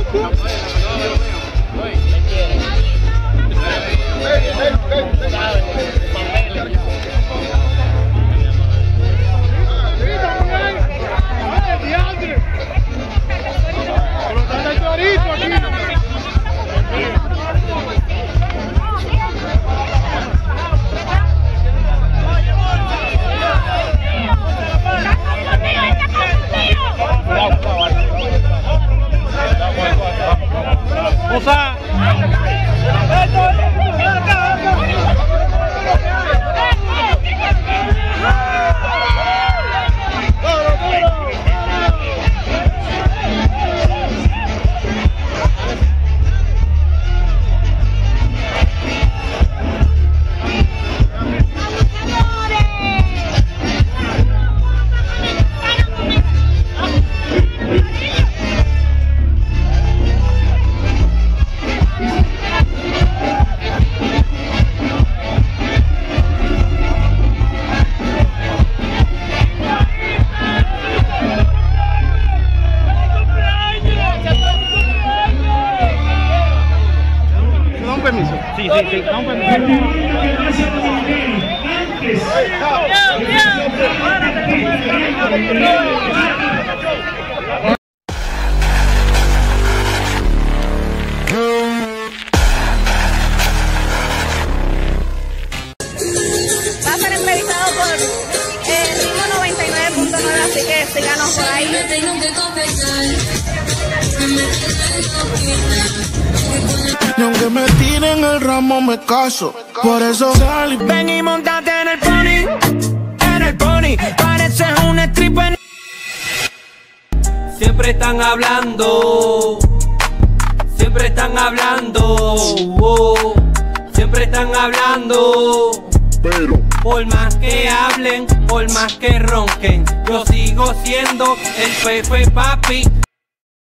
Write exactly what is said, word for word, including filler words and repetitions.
Sí, sí, sí. No, pues, va a ser entrevistado por eh, Ritmo noventa y nueve punto nueve, así que síganos por ahí. Y aunque me tiren el ramo me caso, por eso salí. Ven y montate en el pony, en el pony, pareces un stripper. Siempre están hablando, siempre están hablando, oh, siempre están hablando. Pero por más que hablen, por más que ronquen, yo sigo siendo el Pepe Papi.